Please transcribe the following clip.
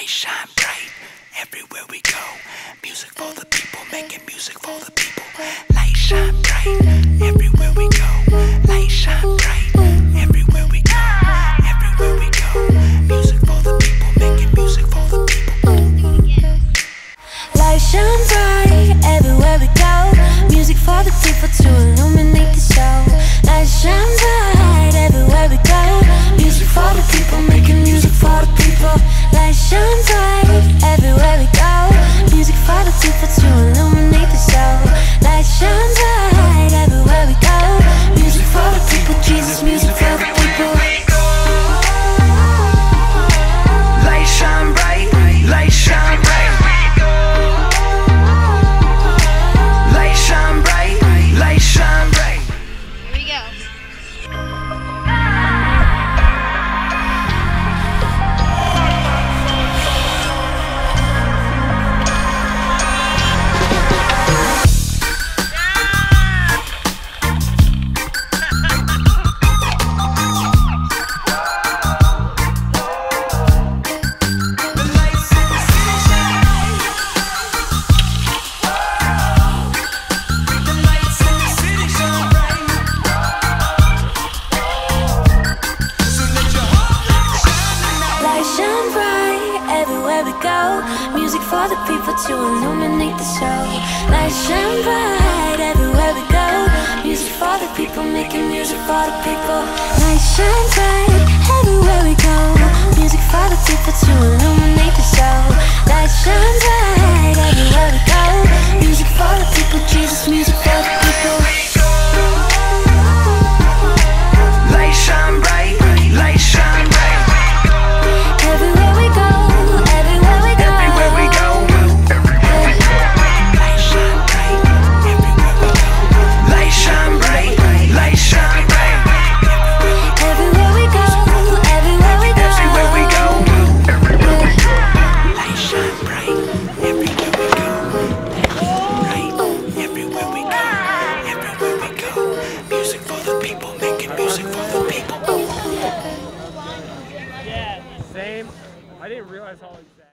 Light shine bright everywhere we go. Music for the people, making music for the people. Light shine bright everywhere we go. Light shine bright everywhere we go. Everywhere we go. Music for the people, making music for the people. Light shine bright everywhere we go. Music for the people to illuminate the show. Light shine bright everywhere we go. Music for the people, making music for the people. Light shine bright everywhere we go. Music for the people to illuminate the show. Light shine bright everywhere we go. Music for the people, Jesus, music for the people. Light shine bright, light shine bright. Light shine bright, light shine bright. Here we go. Music for the people to illuminate the show. Light shine bright everywhere we go. Music for the people, making music for the people. Light shine bright everywhere we go. Music for the people to illuminate the show. Light shine bright everywhere we go. Music for the people, Jesus, music for the people. Light shine bright, light shine bright. Everywhere we go, everywhere we go. Everywhere we go, everywhere we go. Light shine bright, everywhere we go. Light shine bright, light shine bright. Everywhere we go, everywhere we go. Everywhere we go, everywhere we go. Light shine bright, everywhere we go. Bright, everywhere we go. Everywhere we go. Music for the people, making music for the people. Yeah, same. I didn't realize how exact.